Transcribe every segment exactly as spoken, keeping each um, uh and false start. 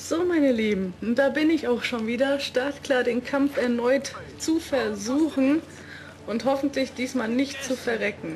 So, meine Lieben, da bin ich auch schon wieder, startklar den Kampf erneut zu versuchen und hoffentlich diesmal nicht zu verrecken.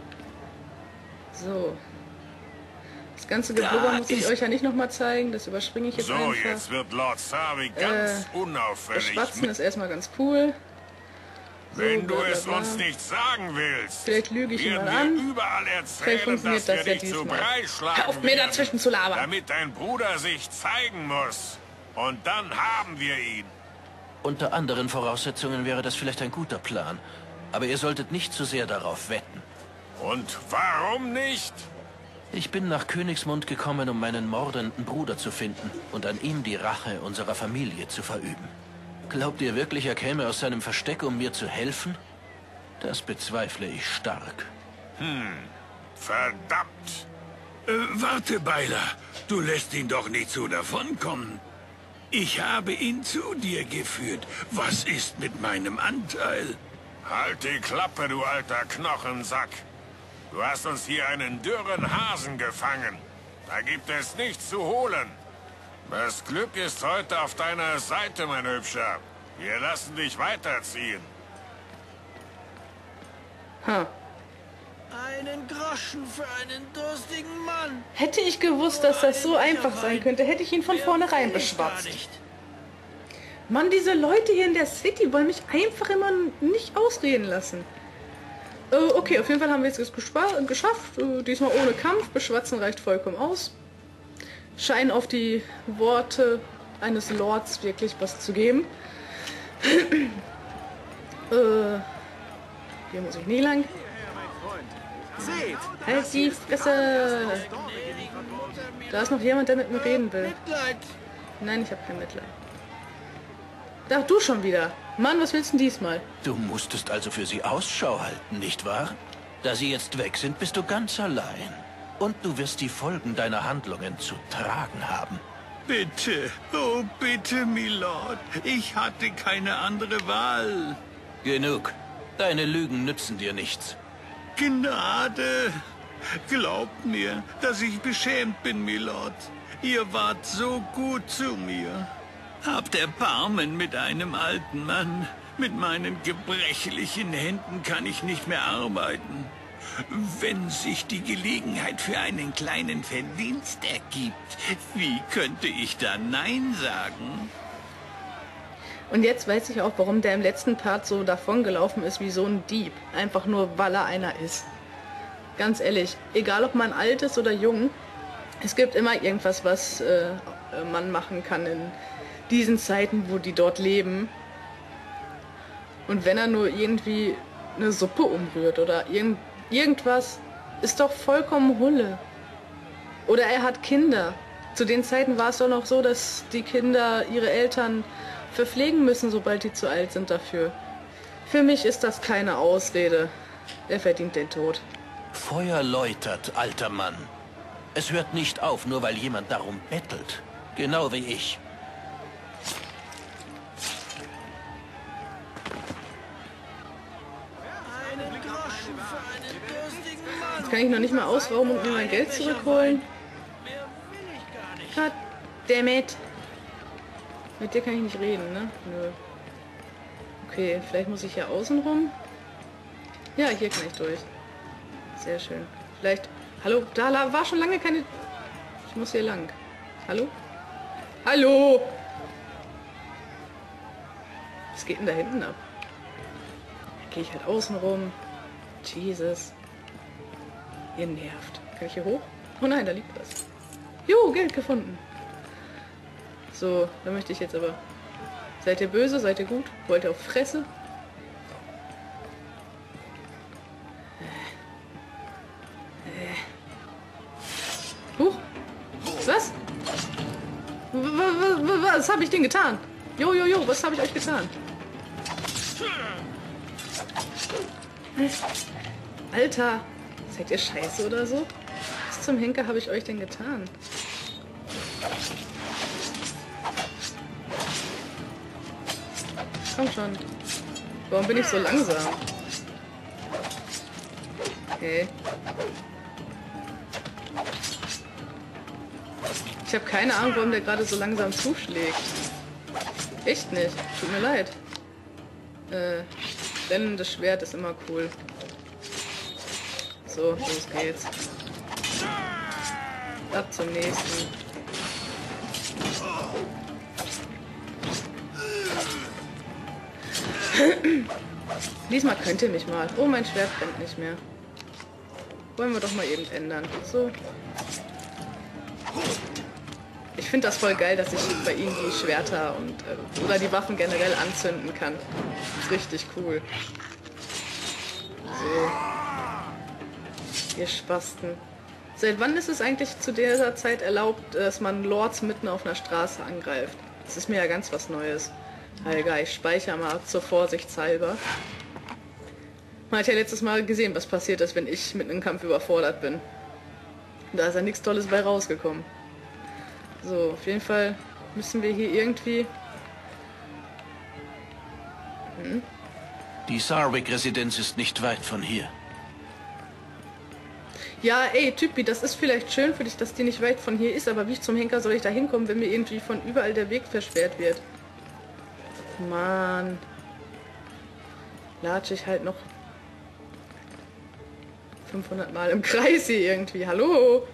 So. Das ganze Geblubber muss ich euch ja nicht nochmal zeigen, das überspringe ich jetzt so, einfach. So, jetzt wird Lord Sarvi ganz äh, unauffällig. Das Schwatzen ist erstmal ganz cool. So, Wenn du bla, bla, es bla. uns nicht sagen willst, Vielleicht lüge ich ihn werden mal wir an. überall Vielleicht erzählen, funktioniert dass das wir ja dich zu diesmal. Brei schlagen Hör auf, mir werden, dazwischen zu labern. damit dein Bruder sich zeigen muss. Und dann haben wir ihn. Unter anderen Voraussetzungen wäre das vielleicht ein guter Plan. Aber ihr solltet nicht zu sehr darauf wetten. Und warum nicht? Ich bin nach Königsmund gekommen, um meinen mordenden Bruder zu finden und an ihm die Rache unserer Familie zu verüben. Glaubt ihr wirklich, er käme aus seinem Versteck, um mir zu helfen? Das bezweifle ich stark. Hm, verdammt. Äh, warte, Beiler. Du lässt ihn doch nicht so davonkommen. Ich habe ihn zu dir geführt. Was ist mit meinem Anteil? Halt die Klappe, du alter Knochensack. Du hast uns hier einen dürren Hasen gefangen. Da gibt es nichts zu holen. Das Glück ist heute auf deiner Seite, mein Hübscher. Wir lassen dich weiterziehen. Ha. Einen Groschen für einen durstigen Mann. Hätte ich gewusst, dass das so einfach sein könnte, hätte ich ihn von vornherein beschwatzt. Mann, diese Leute hier in der City wollen mich einfach immer nicht ausreden lassen. Äh, okay, auf jeden Fall haben wir es jetzt geschafft. Äh, diesmal ohne Kampf. Beschwatzen reicht vollkommen aus. Scheinen auf die Worte eines Lords wirklich was zu geben. äh, hier muss ich nie lang. Seht, Halt die Fresse! Da ist noch jemand, der mit mir reden will. Mitleid. Nein, ich habe kein Mitleid. Ach, du schon wieder. Mann, was willst du denn diesmal? Du musstest also für sie Ausschau halten, nicht wahr? Da sie jetzt weg sind, bist du ganz allein. Und du wirst die Folgen deiner Handlungen zu tragen haben. Bitte, oh bitte, Milord. Ich hatte keine andere Wahl. Genug. Deine Lügen nützen dir nichts. Gnade! Glaubt mir, dass ich beschämt bin, Milord. Ihr wart so gut zu mir. Habt Erbarmen mit einem alten Mann. Mit meinen gebrechlichen Händen kann ich nicht mehr arbeiten. Wenn sich die Gelegenheit für einen kleinen Verdienst ergibt, wie könnte ich da Nein sagen? Und jetzt weiß ich auch, warum der im letzten Part so davongelaufen ist wie so ein Dieb. Einfach nur, weil er einer ist. Ganz ehrlich, egal ob man alt ist oder jung, es gibt immer irgendwas, was äh, man machen kann in diesen Zeiten, wo die dort leben. Und wenn er nur irgendwie eine Suppe umrührt oder irgend, irgendwas, ist doch vollkommen Hulle. Oder er hat Kinder. Zu den Zeiten war es doch noch so, dass die Kinder ihre Eltern verpflegen müssen, sobald die zu alt sind dafür. Für mich ist das keine Ausrede. Er verdient den Tod. Feuer läutert, alter Mann. Es hört nicht auf, nur weil jemand darum bettelt. Genau wie ich. Einen Groschen für einen durstigen Mann. Jetzt kann ich noch nicht mal ausrauben und mir mein Geld zurückholen. Mehr will ich gar nicht. God damn it. Mit dir kann ich nicht reden, ne? Nö. Okay, vielleicht muss ich hier außen rum. Ja, hier kann ich durch. Sehr schön. Vielleicht... Hallo? Da war schon lange keine... Ich muss hier lang. Hallo? Hallo? Was geht denn da hinten ab? Da gehe ich halt außen rum. Jesus. Ihr nervt. Kann ich hier hoch? Oh nein, da liegt was. Jo, Geld gefunden. So, da möchte ich jetzt aber... Seid ihr böse? Seid ihr gut? Wollt ihr auf Fresse? Huch! Was? Was habe ich denn getan? Jo, jo, jo, was habe ich euch getan? Alter! Seid ihr scheiße oder so? Was zum Henker habe ich euch denn getan? Komm schon. Warum bin ich so langsam? Okay. Ich habe keine Ahnung, warum der gerade so langsam zuschlägt. Echt nicht. Tut mir leid. Äh, brennendes Schwert ist immer cool. So, los geht's. Ab zum nächsten. Diesmal könnt ihr mich mal. Oh, mein Schwert brennt nicht mehr. Wollen wir doch mal eben ändern. So. Ich finde das voll geil, dass ich bei ihnen die Schwerter und äh, oder die Waffen generell anzünden kann. Das ist richtig cool. So. Ihr Spasten. Seit wann ist es eigentlich zu dieser Zeit erlaubt, dass man Lords mitten auf einer Straße angreift? Das ist mir ja ganz was Neues. Helga, ich speichere mal zur Vorsichtshalber. Man hat ja letztes Mal gesehen, was passiert ist, wenn ich mit einem Kampf überfordert bin. Da ist ja nichts Tolles bei rausgekommen. So, auf jeden Fall müssen wir hier irgendwie... Hm? Die Sarwick-Residenz ist nicht weit von hier. Ja, ey, Typi, das ist vielleicht schön für dich, dass die nicht weit von hier ist, aber wie zum Henker soll ich da hinkommen, wenn mir irgendwie von überall der Weg versperrt wird? Mann. Latsche ich halt noch fünfhundert Mal im Kreis hier irgendwie. Hallo?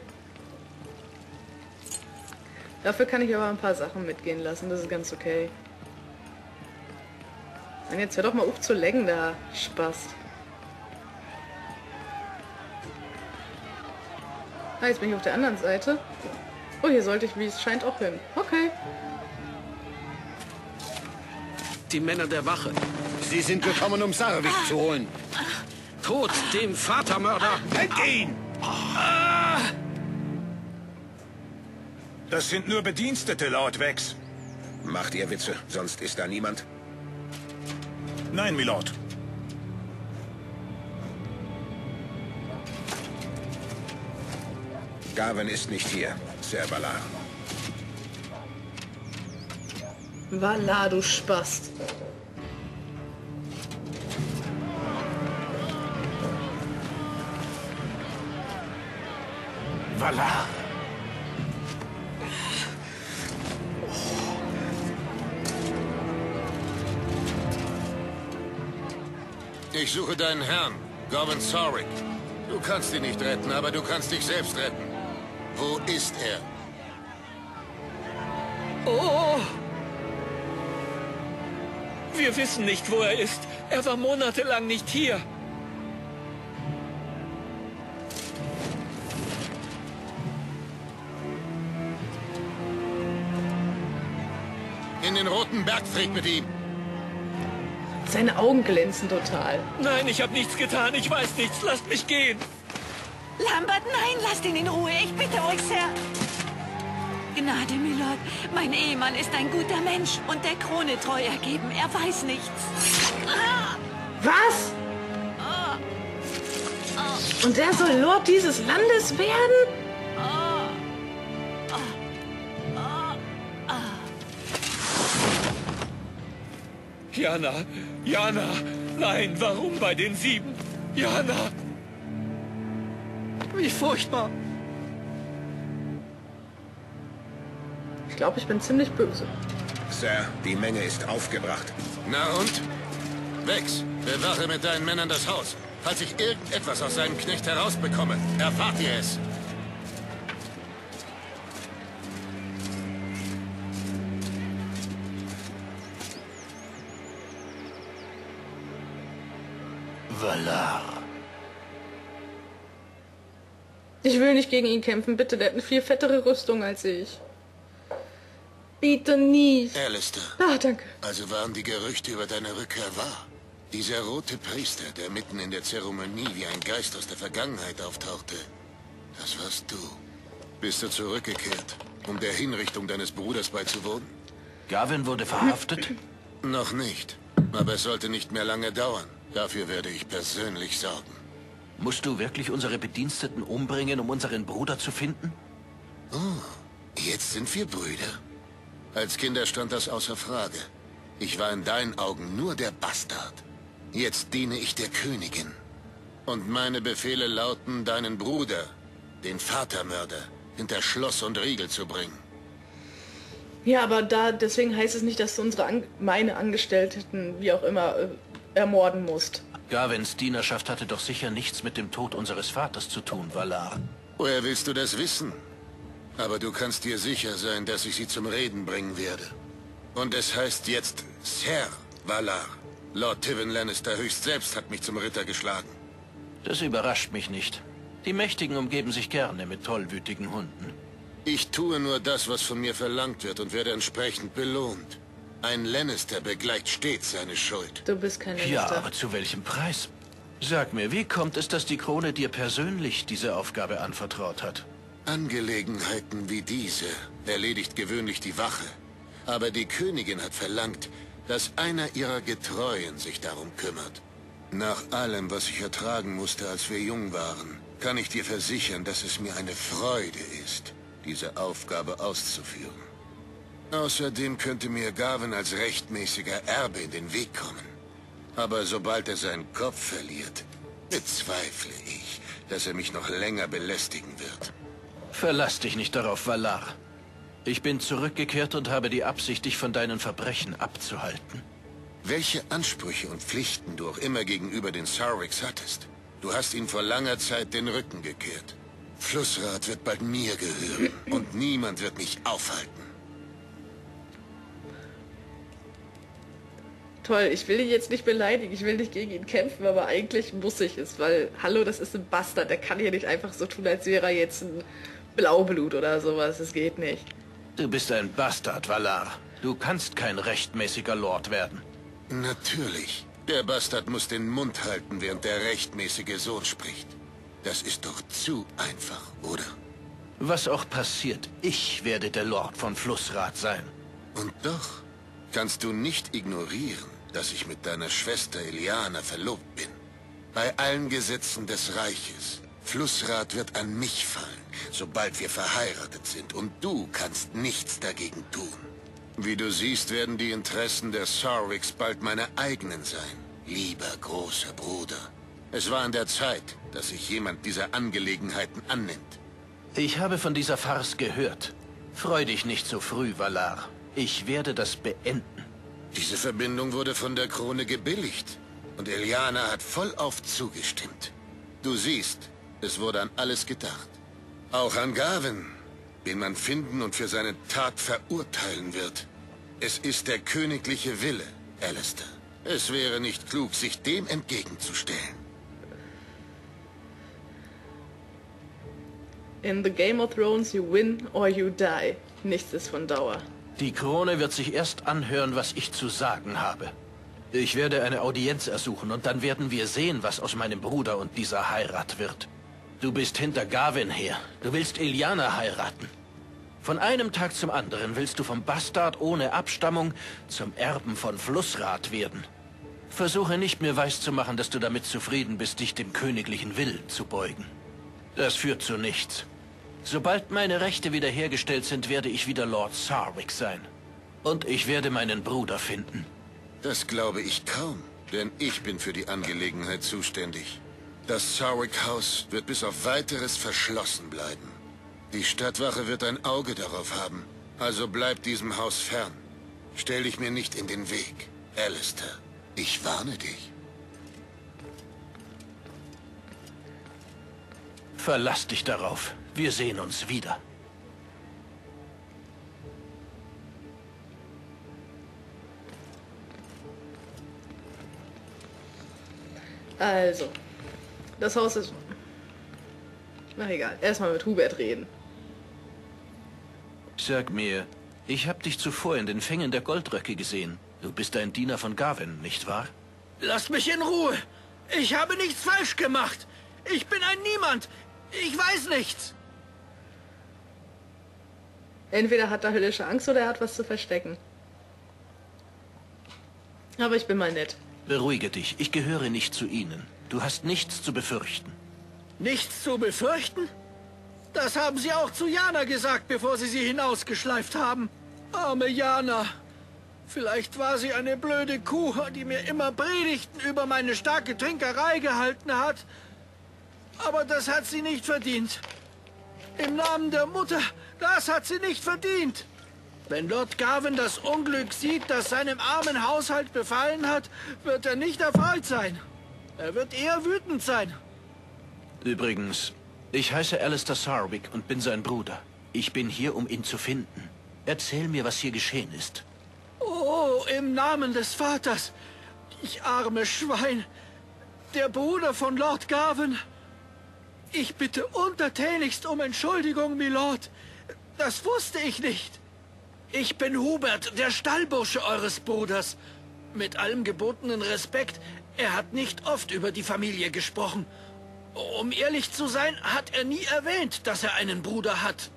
Dafür kann ich aber ein paar Sachen mitgehen lassen, das ist ganz okay. Und jetzt hör doch mal auf zu laggen da, Spaß. Ah, jetzt bin ich auf der anderen Seite. Oh, hier sollte ich, wie es scheint, auch hin. Okay. Die Männer der Wache. Sie sind gekommen, um Sarwick zu holen. Tod dem Vatermörder. Halt ihn! Das sind nur Bedienstete, Lord Vex. Macht ihr Witze, sonst ist da niemand. Nein, Milord. Gavin ist nicht hier, Sir Valar. Valar, du Spast. Valar. Ich suche deinen Herrn, Gavin Sarwick. Du kannst ihn nicht retten, aber du kannst dich selbst retten. Wo ist er? Oh! Wir wissen nicht, wo er ist. Er war monatelang nicht hier. In den Roten Bergfried mit ihm. Seine Augen glänzen total. Nein, ich habe nichts getan. Ich weiß nichts. Lasst mich gehen. Lambert, nein, lasst ihn in Ruhe. Ich bitte euch, Sir. Gnade, Milord. Mein Ehemann ist ein guter Mensch und der Krone treu ergeben. Er weiß nichts. Was? Und der soll Lord dieses Landes werden? Jana, Jana, nein, warum bei den Sieben? Jana! Wie furchtbar! Ich glaube, ich bin ziemlich böse. Sir, die Menge ist aufgebracht. Na und? Vex, bewache mit deinen Männern das Haus. Falls ich irgendetwas aus seinem Knecht herausbekomme, erfahrt ihr es. Valar. Ich will nicht gegen ihn kämpfen, bitte. Der hat eine viel fettere Rüstung als ich. Bitte nicht. Alistair. Ah, danke. Also waren die Gerüchte über deine Rückkehr wahr? Dieser rote Priester, der mitten in der Zeremonie wie ein Geist aus der Vergangenheit auftauchte. Das warst du. Bist du zurückgekehrt, um der Hinrichtung deines Bruders beizuwohnen? Gavin wurde verhaftet? Noch nicht. Aber es sollte nicht mehr lange dauern. Dafür werde ich persönlich sorgen. Musst du wirklich unsere Bediensteten umbringen, um unseren Bruder zu finden? Oh, jetzt sind wir Brüder. Als Kinder stand das außer Frage. Ich war in deinen Augen nur der Bastard. Jetzt diene ich der Königin. Und meine Befehle lauten, deinen Bruder, den Vatermörder, hinter Schloss und Riegel zu bringen. Ja, aber da deswegen heißt es nicht, dass du unsere An meine Angestellten, wie auch immer, äh, ermorden musst. Gavins Dienerschaft hatte doch sicher nichts mit dem Tod unseres Vaters zu tun, Valar. Woher willst du das wissen? Aber du kannst dir sicher sein, dass ich sie zum Reden bringen werde. Und es heißt jetzt Ser Valar. Lord Tywin Lannister höchst selbst hat mich zum Ritter geschlagen. Das überrascht mich nicht. Die Mächtigen umgeben sich gerne mit tollwütigen Hunden. Ich tue nur das, was von mir verlangt wird und werde entsprechend belohnt. Ein Lannister begleicht stets seine Schuld. Du bist kein Lannister. Ja, aber zu welchem Preis? Sag mir, wie kommt es, dass die Krone dir persönlich diese Aufgabe anvertraut hat? Angelegenheiten wie diese erledigt gewöhnlich die Wache. Aber die Königin hat verlangt, dass einer ihrer Getreuen sich darum kümmert. Nach allem, was ich ertragen musste, als wir jung waren, kann ich dir versichern, dass es mir eine Freude ist, diese Aufgabe auszuführen. Außerdem könnte mir Gavin als rechtmäßiger Erbe in den Weg kommen. Aber sobald er seinen Kopf verliert, bezweifle ich, dass er mich noch länger belästigen wird. Verlass dich nicht darauf, Valar. Ich bin zurückgekehrt und habe die Absicht, dich von deinen Verbrechen abzuhalten. Welche Ansprüche und Pflichten du auch immer gegenüber den Sarwiks hattest, du hast ihnen vor langer Zeit den Rücken gekehrt. Flussrat wird bald mir gehören und niemand wird mich aufhalten. Toll, ich will ihn jetzt nicht beleidigen, ich will nicht gegen ihn kämpfen, aber eigentlich muss ich es, weil, hallo, das ist ein Bastard, der kann hier nicht einfach so tun, als wäre er jetzt ein Blaublut oder sowas, das geht nicht. Du bist ein Bastard, Valar. Du kannst kein rechtmäßiger Lord werden. Natürlich. Der Bastard muss den Mund halten, während der rechtmäßige Sohn spricht. Das ist doch zu einfach, oder? Was auch passiert, ich werde der Lord von Flussrat sein. Und doch kannst du nicht ignorieren, dass ich mit deiner Schwester Eliana verlobt bin. Bei allen Gesetzen des Reiches. Flussrat wird an mich fallen, sobald wir verheiratet sind. Und du kannst nichts dagegen tun. Wie du siehst, werden die Interessen der Sarwiks bald meine eigenen sein. Lieber großer Bruder. Es war an der Zeit, dass sich jemand dieser Angelegenheiten annimmt. Ich habe von dieser Farce gehört. Freu dich nicht so früh, Valar. Ich werde das beenden. Diese Verbindung wurde von der Krone gebilligt. Und Eliana hat vollauf zugestimmt. Du siehst, es wurde an alles gedacht. Auch an Gavin, den man finden und für seine Tat verurteilen wird. Es ist der königliche Wille, Alistair. Es wäre nicht klug, sich dem entgegenzustellen. In the Game of Thrones you win or you die. Nichts ist von Dauer. Die Krone wird sich erst anhören, was ich zu sagen habe. Ich werde eine Audienz ersuchen und dann werden wir sehen, was aus meinem Bruder und dieser Heirat wird. Du bist hinter Gavin her. Du willst Eliana heiraten. Von einem Tag zum anderen willst du vom Bastard ohne Abstammung zum Erben von Flussrat werden. Versuche nicht mir weiszumachen, dass du damit zufrieden bist, dich dem königlichen Willen zu beugen. Das führt zu nichts. Sobald meine Rechte wiederhergestellt sind, werde ich wieder Lord Sarwick sein. Und ich werde meinen Bruder finden. Das glaube ich kaum, denn ich bin für die Angelegenheit zuständig. Das Sarwick-Haus wird bis auf Weiteres verschlossen bleiben. Die Stadtwache wird ein Auge darauf haben, also bleib diesem Haus fern. Stell dich mir nicht in den Weg, Alistair. Ich warne dich. Verlass dich darauf. Wir sehen uns wieder. Also, das Haus ist... Na egal, erstmal mit Hubert reden. Sag mir, ich habe dich zuvor in den Fängen der Goldröcke gesehen. Du bist ein Diener von Gavin, nicht wahr? Lasst mich in Ruhe! Ich habe nichts falsch gemacht! Ich bin ein Niemand! Ich weiß nichts! Entweder hat er höllische Angst oder er hat was zu verstecken. Aber ich bin mal nett. Beruhige dich, ich gehöre nicht zu ihnen. Du hast nichts zu befürchten. Nichts zu befürchten? Das haben Sie auch zu Jana gesagt, bevor Sie sie hinausgeschleift haben. Arme Jana. Vielleicht war sie eine blöde Kuh, die mir immer Predigten über meine starke Trinkerei gehalten hat. Aber das hat sie nicht verdient. Im Namen der Mutter, das hat sie nicht verdient. Wenn Lord Garvin das Unglück sieht, das seinem armen Haushalt befallen hat, wird er nicht erfreut sein. Er wird eher wütend sein. Übrigens, ich heiße Alistair Sarwick und bin sein Bruder. Ich bin hier, um ihn zu finden. Erzähl mir, was hier geschehen ist. Oh, im Namen des Vaters. Ich arme Schwein. Der Bruder von Lord Garvin. Ich bitte untertänigst um Entschuldigung, Milord. Das wusste ich nicht. Ich bin Hubert, der Stallbursche eures Bruders. Mit allem gebotenen Respekt, er hat nicht oft über die Familie gesprochen. Um ehrlich zu sein, hat er nie erwähnt, dass er einen Bruder hat.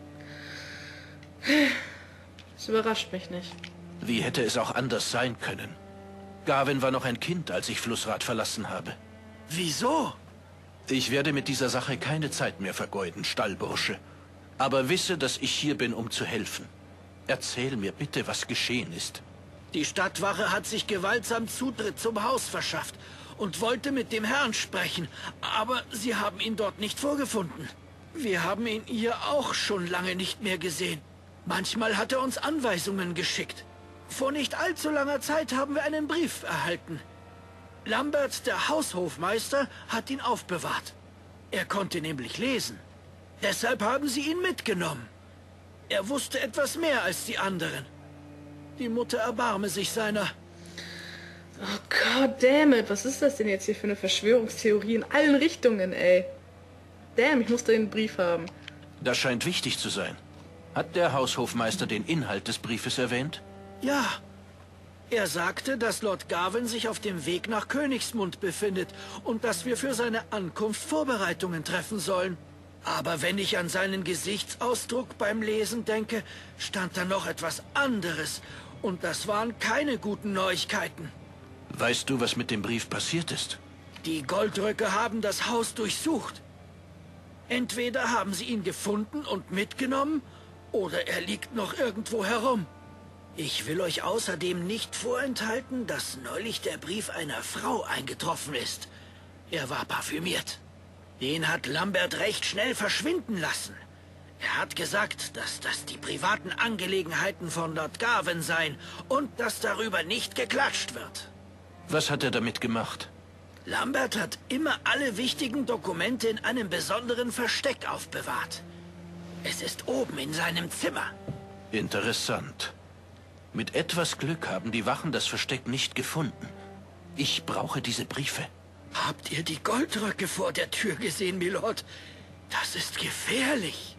Das überrascht mich nicht. Wie hätte es auch anders sein können? Garvin war noch ein Kind, als ich Flussrad verlassen habe. Wieso? Ich werde mit dieser Sache keine Zeit mehr vergeuden, Stallbursche. Aber wisse, dass ich hier bin, um zu helfen. Erzähl mir bitte, was geschehen ist. Die Stadtwache hat sich gewaltsam Zutritt zum Haus verschafft und wollte mit dem Herrn sprechen, aber sie haben ihn dort nicht vorgefunden. Wir haben ihn hier auch schon lange nicht mehr gesehen. Manchmal hat er uns Anweisungen geschickt. Vor nicht allzu langer Zeit haben wir einen Brief erhalten. Lambert, der Haushofmeister, hat ihn aufbewahrt. Er konnte nämlich lesen. Deshalb haben sie ihn mitgenommen. Er wusste etwas mehr als die anderen. Die Mutter erbarme sich seiner. Oh God damn it, was ist das denn jetzt hier für eine Verschwörungstheorie in allen Richtungen, ey? Damn, ich musste den Brief haben. Das scheint wichtig zu sein. Hat der Haushofmeister den Inhalt des Briefes erwähnt? Ja. Er sagte, dass Lord Garvin sich auf dem Weg nach Königsmund befindet und dass wir für seine Ankunft Vorbereitungen treffen sollen. Aber wenn ich an seinen Gesichtsausdruck beim Lesen denke, stand da noch etwas anderes. Und das waren keine guten Neuigkeiten. Weißt du, was mit dem Brief passiert ist? Die Goldröcke haben das Haus durchsucht. Entweder haben sie ihn gefunden und mitgenommen, oder er liegt noch irgendwo herum. Ich will euch außerdem nicht vorenthalten, dass neulich der Brief einer Frau eingetroffen ist. Er war parfümiert. Den hat Lambert recht schnell verschwinden lassen. Er hat gesagt, dass das die privaten Angelegenheiten von Lord Garvin seien und dass darüber nicht geklatscht wird. Was hat er damit gemacht? Lambert hat immer alle wichtigen Dokumente in einem besonderen Versteck aufbewahrt. Es ist oben in seinem Zimmer. Interessant. Mit etwas Glück haben die Wachen das Versteck nicht gefunden. Ich brauche diese Briefe. Habt ihr die Goldröcke vor der Tür gesehen, Milord? Das ist gefährlich.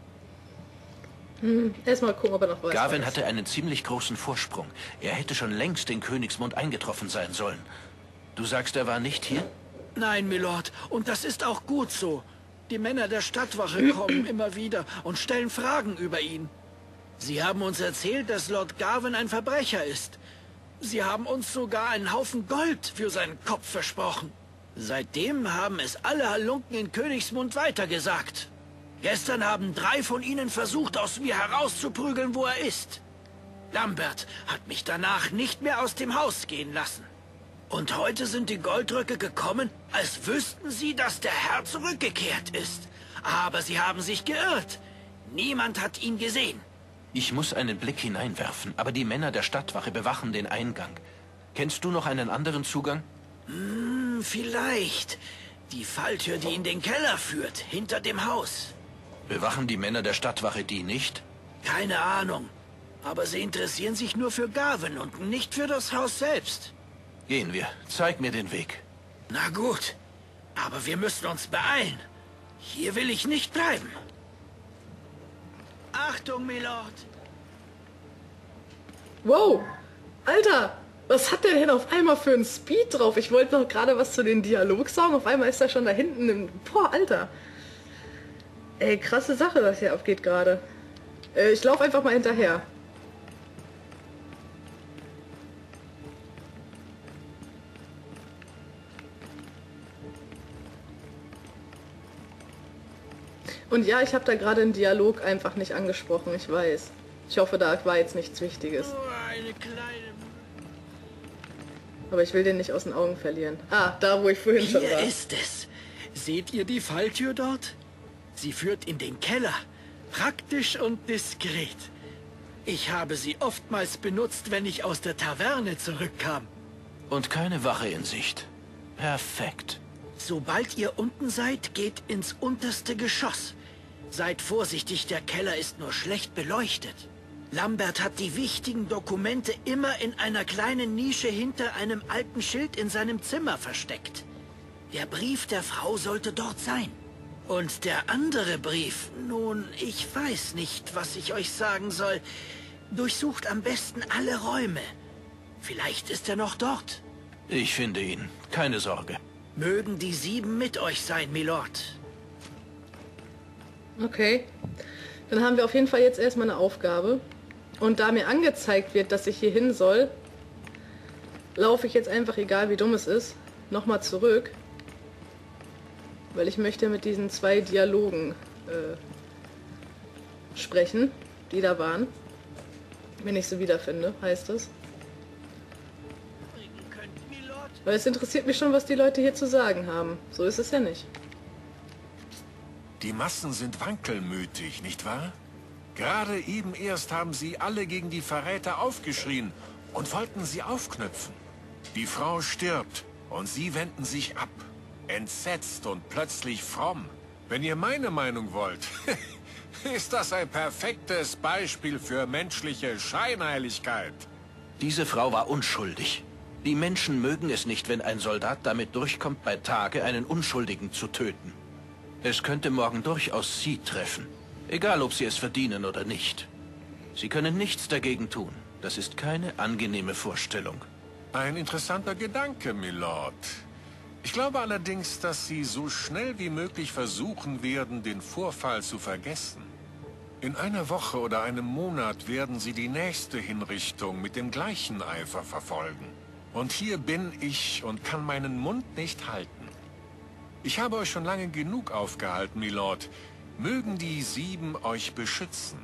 Hm, erstmal gucken, ob er noch weiß. Garvin hatte einen ziemlich großen Vorsprung. Er hätte schon längst in Königsmund eingetroffen sein sollen. Du sagst, er war nicht hier? Nein, Milord. Und das ist auch gut so. Die Männer der Stadtwache kommen immer wieder und stellen Fragen über ihn. Sie haben uns erzählt, dass Lord Garvin ein Verbrecher ist. Sie haben uns sogar einen Haufen Gold für seinen Kopf versprochen. Seitdem haben es alle Halunken in Königsmund weitergesagt. Gestern haben drei von ihnen versucht, aus mir herauszuprügeln, wo er ist. Lambert hat mich danach nicht mehr aus dem Haus gehen lassen. Und heute sind die Goldröcke gekommen, als wüssten sie, dass der Herr zurückgekehrt ist. Aber sie haben sich geirrt. Niemand hat ihn gesehen. Ich muss einen Blick hineinwerfen, aber die Männer der Stadtwache bewachen den Eingang. Kennst du noch einen anderen Zugang? Hm, vielleicht. Die Falltür, die in den Keller führt, hinter dem Haus. Bewachen die Männer der Stadtwache die nicht? Keine Ahnung. Aber sie interessieren sich nur für Garvin und nicht für das Haus selbst. Gehen wir. Zeig mir den Weg. Na gut. Aber wir müssen uns beeilen. Hier will ich nicht bleiben. Achtung, Milord. Wow. Alter, was hat der denn auf einmal für einen Speed drauf? Ich wollte noch gerade was zu den Dialog sagen. Auf einmal ist er schon da hinten im... Boah, Alter. Ey, krasse Sache, was hier abgeht gerade. Äh, ich laufe einfach mal hinterher. Und ja, ich habe da gerade einen Dialog einfach nicht angesprochen, ich weiß. Ich hoffe, da war jetzt nichts Wichtiges. Nur eine kleine... Aber ich will den nicht aus den Augen verlieren. Ah, da wo ich vorhin Hier schon war. Hier ist es. Seht ihr die Falltür dort? Sie führt in den Keller. Praktisch und diskret. Ich habe sie oftmals benutzt, wenn ich aus der Taverne zurückkam. Und keine Wache in Sicht. Perfekt. Sobald ihr unten seid, geht ins unterste Geschoss. Seid vorsichtig, der Keller ist nur schlecht beleuchtet. Lambert hat die wichtigen Dokumente immer in einer kleinen Nische hinter einem alten Schild in seinem Zimmer versteckt. Der Brief der Frau sollte dort sein. Und der andere Brief, nun, ich weiß nicht, was ich euch sagen soll. Durchsucht am besten alle Räume. Vielleicht ist er noch dort. Ich finde ihn. Keine Sorge. Mögen die Sieben mit euch sein, Milord. Okay. Dann haben wir auf jeden Fall jetzt erstmal eine Aufgabe. Und da mir angezeigt wird, dass ich hier hin soll, laufe ich jetzt einfach, egal wie dumm es ist, nochmal zurück. Weil ich möchte mit diesen zwei Dialogen äh, sprechen, die da waren. Wenn ich sie wiederfinde, heißt es. Weil es interessiert mich schon, was die Leute hier zu sagen haben. So ist es ja nicht. Die Massen sind wankelmütig, nicht wahr? Gerade eben erst haben sie alle gegen die Verräter aufgeschrien und wollten sie aufknüpfen. Die Frau stirbt und sie wenden sich ab. Entsetzt und plötzlich fromm. Wenn ihr meine Meinung wollt, ist das ein perfektes Beispiel für menschliche Scheinheiligkeit. Diese Frau war unschuldig. Die Menschen mögen es nicht, wenn ein Soldat damit durchkommt, bei Tage einen Unschuldigen zu töten. Es könnte morgen durchaus Sie treffen. Egal, ob Sie es verdienen oder nicht. Sie können nichts dagegen tun. Das ist keine angenehme Vorstellung. Ein interessanter Gedanke, Milord. Ich glaube allerdings, dass Sie so schnell wie möglich versuchen werden, den Vorfall zu vergessen. In einer Woche oder einem Monat werden Sie die nächste Hinrichtung mit dem gleichen Eifer verfolgen. Und hier bin ich und kann meinen Mund nicht halten. Ich habe euch schon lange genug aufgehalten, Milord. Mögen die Sieben euch beschützen.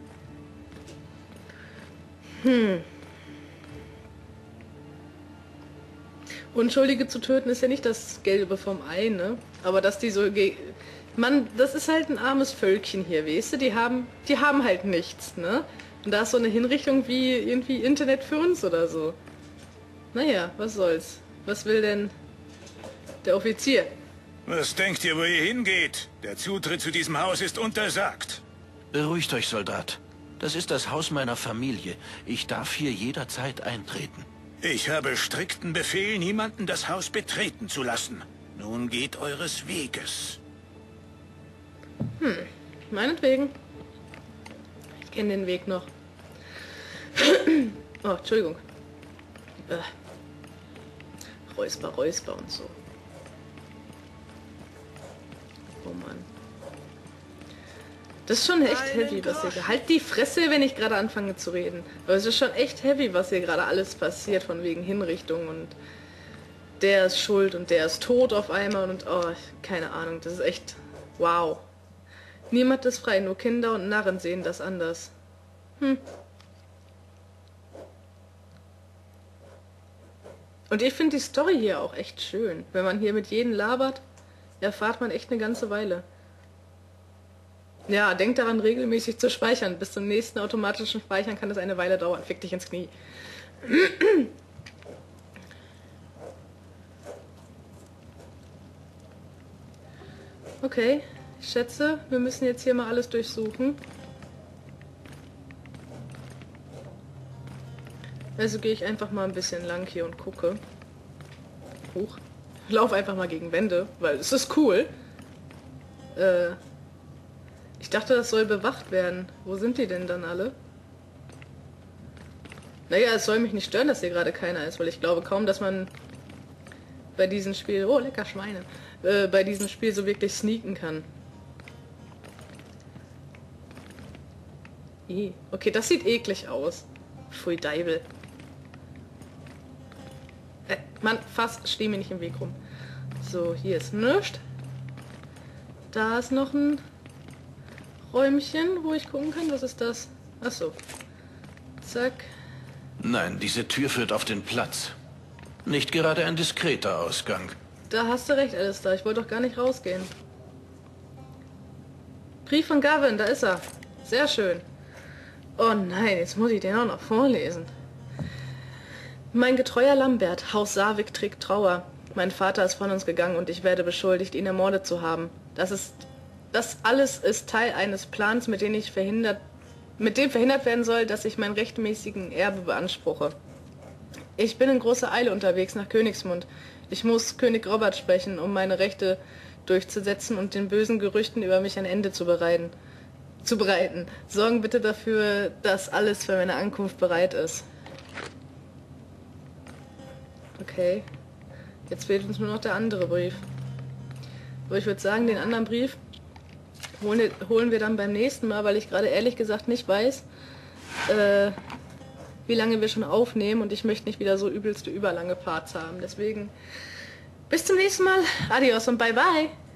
Hm. Unschuldige zu töten ist ja nicht das Gelbe vom Ei, ne? Aber dass die so... Ge Mann, das ist halt ein armes Völkchen hier, weißt du? Die haben, die haben halt nichts, ne? Und da ist so eine Hinrichtung wie irgendwie Internet für uns oder so. Naja, was soll's. Was will denn der Offizier? Was denkt ihr, wo ihr hingeht? Der Zutritt zu diesem Haus ist untersagt. Beruhigt euch, Soldat. Das ist das Haus meiner Familie. Ich darf hier jederzeit eintreten. Ich habe strikten Befehl, niemanden das Haus betreten zu lassen. Nun geht eures Weges. Hm, meinetwegen. Ich kenne den Weg noch. Oh, Entschuldigung. Äh. Räusper, Räusper und so. Oh Mann. Das ist schon echt heavy, was hier... Halt die Fresse, wenn ich gerade anfange zu reden. Aber es ist schon echt heavy, was hier gerade alles passiert, von wegen Hinrichtung und der ist schuld und der ist tot auf einmal und oh, keine Ahnung, das ist echt... Wow. Niemand ist frei, nur Kinder und Narren sehen das anders. Hm. Und ich finde die Story hier auch echt schön. Wenn man hier mit jedem labert, erfahrt man echt eine ganze Weile. Ja, denkt daran, regelmäßig zu speichern. Bis zum nächsten automatischen Speichern kann es eine Weile dauern. Fick dich ins Knie. Okay, ich schätze, wir müssen jetzt hier mal alles durchsuchen. Also gehe ich einfach mal ein bisschen lang hier und gucke. Huch. Ich laufe einfach mal gegen Wände, weil es ist cool. Äh, ich dachte, das soll bewacht werden. Wo sind die denn dann alle? Naja, es soll mich nicht stören, dass hier gerade keiner ist, weil ich glaube kaum, dass man bei diesem Spiel... Oh, lecker Schweine. Äh, bei diesem Spiel so wirklich sneaken kann. I. Okay, das sieht eklig aus. Pfui Deibel. Äh, Mann, fast steh mir nicht im Weg rum. So, hier ist nichts. Da ist noch ein Räumchen, wo ich gucken kann. Was ist das? Ach so. Zack. Nein, diese Tür führt auf den Platz. Nicht gerade ein diskreter Ausgang. Da hast du recht, Alistair. Ich wollte doch gar nicht rausgehen. Brief von Gavin, da ist er. Sehr schön. Oh nein, jetzt muss ich den auch noch vorlesen. Mein getreuer Lambert, Haus Sarvik trägt Trauer. Mein Vater ist von uns gegangen und ich werde beschuldigt, ihn ermordet zu haben. Das ist, das alles ist Teil eines Plans, mit dem ich verhindert, mit dem verhindert werden soll, dass ich meinen rechtmäßigen Erbe beanspruche. Ich bin in großer Eile unterwegs nach Königsmund. Ich muss König Robert sprechen, um meine Rechte durchzusetzen und den bösen Gerüchten über mich ein Ende zu bereiten. Zu bereiten. Sorgen bitte dafür, dass alles für meine Ankunft bereit ist. Okay. Jetzt fehlt uns nur noch der andere Brief. Aber ich würde sagen, den anderen Brief holen, holen wir dann beim nächsten Mal, weil ich gerade ehrlich gesagt nicht weiß, äh, wie lange wir schon aufnehmen und ich möchte nicht wieder so übelste überlange Parts haben. Deswegen bis zum nächsten Mal. Adios und bye bye.